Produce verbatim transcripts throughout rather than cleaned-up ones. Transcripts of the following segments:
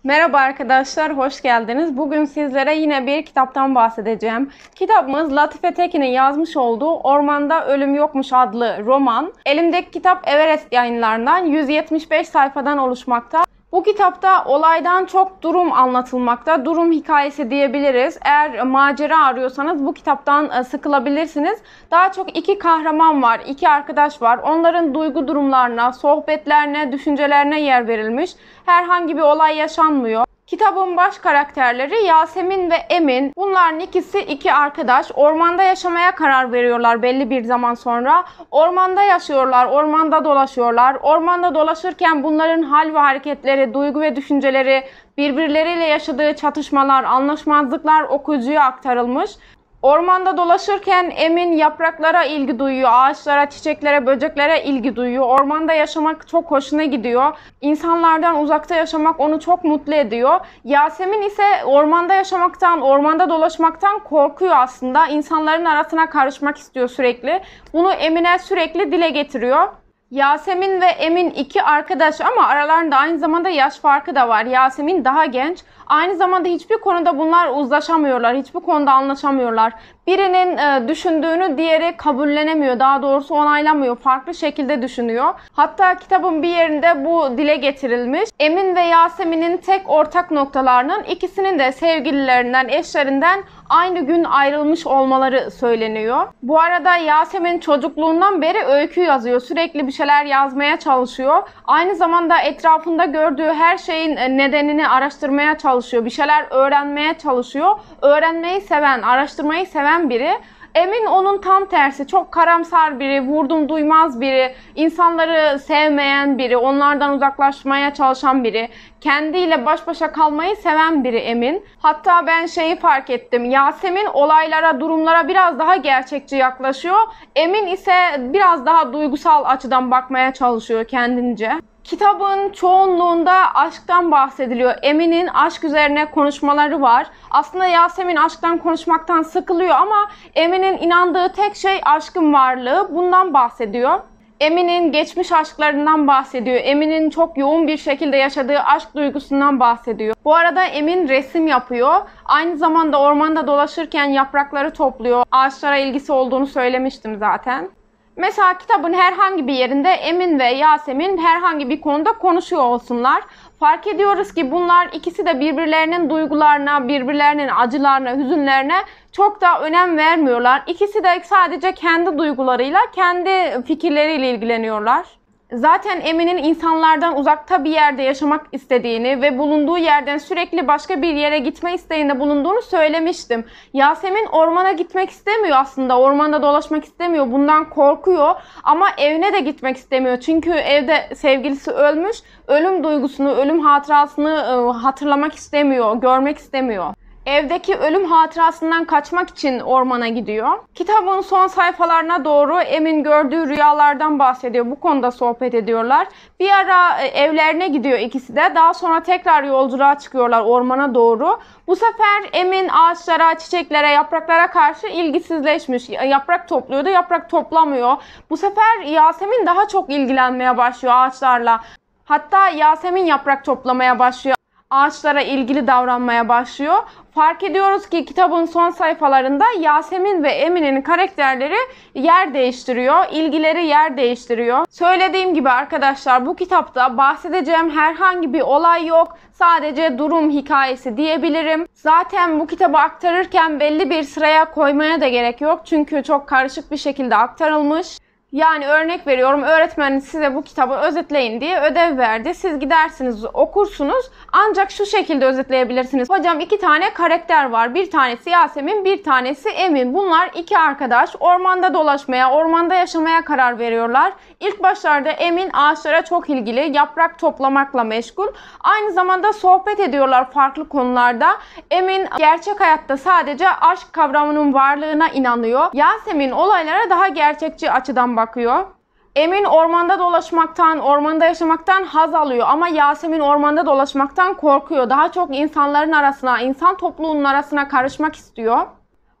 Merhaba arkadaşlar, hoş geldiniz. Bugün sizlere yine bir kitaptan bahsedeceğim. Kitabımız Latife Tekin'in yazmış olduğu Ormanda Ölüm Yokmuş adlı roman. Elimdeki kitap Everest Yayınlarından yüz yetmiş beş sayfadan oluşmakta. Bu kitapta olaydan çok durum anlatılmakta. Durum hikayesi diyebiliriz. Eğer macera arıyorsanız bu kitaptan sıkılabilirsiniz. Daha çok iki kahraman var, iki arkadaş var. Onların duygu durumlarına, sohbetlerine, düşüncelerine yer verilmiş. Herhangi bir olay yaşanmıyor. Kitabın baş karakterleri Yasemin ve Emin. Bunların ikisi iki arkadaş. Ormanda yaşamaya karar veriyorlar belli bir zaman sonra. Ormanda yaşıyorlar, ormanda dolaşıyorlar. Ormanda dolaşırken bunların hal ve hareketleri, duygu ve düşünceleri, birbirleriyle yaşadığı çatışmalar, anlaşmazlıklar okuyucuya aktarılmış. Ormanda dolaşırken Emin yapraklara ilgi duyuyor, ağaçlara, çiçeklere, böceklere ilgi duyuyor. Ormanda yaşamak çok hoşuna gidiyor. İnsanlardan uzakta yaşamak onu çok mutlu ediyor. Yasemin ise ormanda yaşamaktan, ormanda dolaşmaktan korkuyor aslında. İnsanların arasına karışmak istiyor sürekli. Bunu Emin'e sürekli dile getiriyor. Yasemin ve Emin iki arkadaş ama aralarında aynı zamanda yaş farkı da var. Yasemin daha genç. Aynı zamanda hiçbir konuda bunlar uzlaşamıyorlar. Hiçbir konuda anlaşamıyorlar. Birinin e, düşündüğünü diğeri kabullenemiyor. Daha doğrusu onaylamıyor. Farklı şekilde düşünüyor. Hatta kitabın bir yerinde bu dile getirilmiş. Emin ve Yasemin'in tek ortak noktalarının ikisinin de sevgililerinden, eşlerinden aynı gün ayrılmış olmaları söyleniyor. Bu arada Yasemin çocukluğundan beri öykü yazıyor. Sürekli bir şeyler yazmaya çalışıyor. Aynı zamanda etrafında gördüğü her şeyin nedenini araştırmaya çalışıyor. Bir şeyler öğrenmeye çalışıyor. Öğrenmeyi seven, araştırmayı seven biri. Emin onun tam tersi. Çok karamsar biri, vurdum duymaz biri, insanları sevmeyen biri, onlardan uzaklaşmaya çalışan biri, kendiyle baş başa kalmayı seven biri Emin. Hatta ben şeyi fark ettim. Yasemin olaylara, durumlara biraz daha gerçekçi yaklaşıyor. Emin ise biraz daha duygusal açıdan bakmaya çalışıyor kendince. Kitabın çoğunluğunda aşktan bahsediliyor. Emin'in aşk üzerine konuşmaları var. Aslında Yasemin aşktan konuşmaktan sıkılıyor ama Emin'in inandığı tek şey aşkın varlığı. Bundan bahsediyor. Emin'in geçmiş aşklarından bahsediyor. Emin'in çok yoğun bir şekilde yaşadığı aşk duygusundan bahsediyor. Bu arada Emin resim yapıyor. Aynı zamanda ormanda dolaşırken yaprakları topluyor. Ağaçlara ilgisi olduğunu söylemiştim zaten. Mesela kitabın herhangi bir yerinde Emin ve Yasemin herhangi bir konuda konuşuyor olsunlar. Fark ediyoruz ki bunlar ikisi de birbirlerinin duygularına, birbirlerinin acılarına, hüzünlerine çok da önem vermiyorlar. İkisi de sadece kendi duygularıyla, kendi fikirleriyle ilgileniyorlar. Zaten Emin'in insanlardan uzakta bir yerde yaşamak istediğini ve bulunduğu yerden sürekli başka bir yere gitme isteğinde bulunduğunu söylemiştim. Yasemin ormana gitmek istemiyor aslında. Ormanda dolaşmak istemiyor. Bundan korkuyor. Ama evine de gitmek istemiyor. Çünkü evde sevgilisi ölmüş. Ölüm duygusunu, ölüm hatırasını hatırlamak istemiyor, görmek istemiyor. Evdeki ölüm hatırasından kaçmak için ormana gidiyor. Kitabın son sayfalarına doğru Emin gördüğü rüyalardan bahsediyor. Bu konuda sohbet ediyorlar. Bir ara evlerine gidiyor ikisi de. Daha sonra tekrar yolculuğa çıkıyorlar ormana doğru. Bu sefer Emin ağaçlara, çiçeklere, yapraklara karşı ilgisizleşmiş. Yaprak topluyordu, yaprak toplamıyor. Bu sefer Yasemin daha çok ilgilenmeye başlıyor ağaçlarla. Hatta Yasemin yaprak toplamaya başlıyor. Ağaçlara ilgili davranmaya başlıyor. Fark ediyoruz ki kitabın son sayfalarında Yasemin ve Emin'in karakterleri yer değiştiriyor. İlgileri yer değiştiriyor. Söylediğim gibi arkadaşlar bu kitapta bahsedeceğim herhangi bir olay yok. Sadece durum hikayesi diyebilirim. Zaten bu kitabı aktarırken belli bir sıraya koymaya da gerek yok. Çünkü çok karışık bir şekilde aktarılmış. Yani örnek veriyorum, öğretmeniniz size bu kitabı özetleyin diye ödev verdi. Siz gidersiniz, okursunuz. Ancak şu şekilde özetleyebilirsiniz. Hocam iki tane karakter var. Bir tanesi Yasemin, bir tanesi Emin. Bunlar iki arkadaş ormanda dolaşmaya, ormanda yaşamaya karar veriyorlar. İlk başlarda Emin ağaçlara çok ilgili, yaprak toplamakla meşgul. Aynı zamanda sohbet ediyorlar farklı konularda. Emin gerçek hayatta sadece aşk kavramının varlığına inanıyor. Yasemin olaylara daha gerçekçi açıdan bakıyor. Emin ormanda dolaşmaktan, ormanda yaşamaktan haz alıyor ama Yasemin ormanda dolaşmaktan korkuyor. Daha çok insanların arasına, insan topluluğunun arasına karışmak istiyor.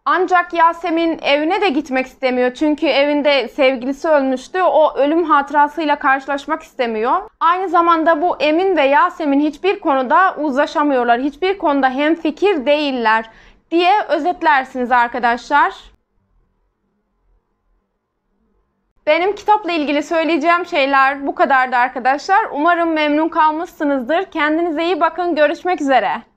Ancak Yasemin evine de gitmek istemiyor. Çünkü evinde sevgilisi ölmüştü. O ölüm hatırasıyla karşılaşmak istemiyor. Aynı zamanda bu Emin ve Yasemin hiçbir konuda uzlaşamıyorlar. Hiçbir konuda hemfikir değiller diye özetlersiniz arkadaşlar. Benim kitapla ilgili söyleyeceğim şeyler bu kadardı arkadaşlar. Umarım memnun kalmışsınızdır. Kendinize iyi bakın. Görüşmek üzere.